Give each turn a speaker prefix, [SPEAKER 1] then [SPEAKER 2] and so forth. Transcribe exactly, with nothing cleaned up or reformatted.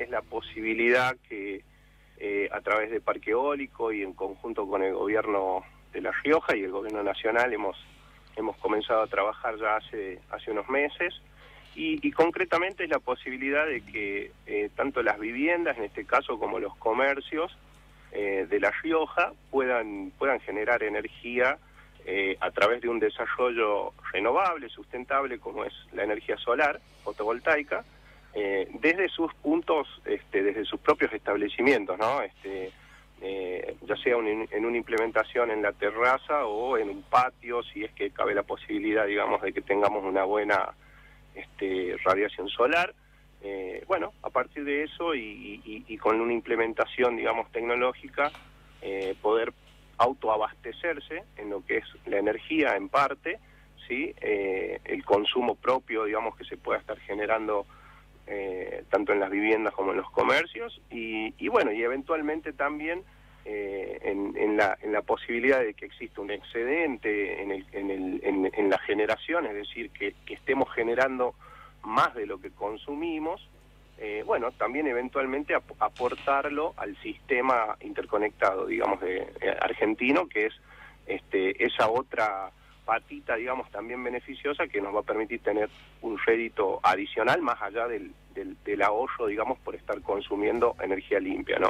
[SPEAKER 1] es la posibilidad que eh, a través de Parque Eólico y en conjunto con el gobierno de La Rioja y el gobierno nacional hemos, hemos comenzado a trabajar ya hace, hace unos meses. Y, y concretamente es la posibilidad de que eh, tanto las viviendas, en este caso, como los comercios eh, de La Rioja puedan, puedan generar energía eh, a través de un desarrollo renovable, sustentable, como es la energía solar, fotovoltaica, eh, desde sus puntos, este, desde sus propios establecimientos, ¿no? Este, eh, ya sea un, en una implementación en la terraza o en un patio, si es que cabe la posibilidad, digamos, de que tengamos una buena Este, radiación solar. Eh, bueno, a partir de eso y, y, y con una implementación, digamos, tecnológica, eh, poder autoabastecerse en lo que es la energía en parte, ¿sí? Eh, el consumo propio, digamos, que se pueda estar generando eh, tanto en las viviendas como en los comercios y, y bueno, y eventualmente también Eh, en, en, la, en la posibilidad de que exista un excedente en, el, en, el, en, en la generación, es decir, que, que estemos generando más de lo que consumimos, eh, bueno, también eventualmente ap aportarlo al sistema interconectado, digamos, de, de argentino, que es este, esa otra patita, digamos, también beneficiosa que nos va a permitir tener un rédito adicional más allá del, del, del ahorro, digamos, por estar consumiendo energía limpia, ¿no?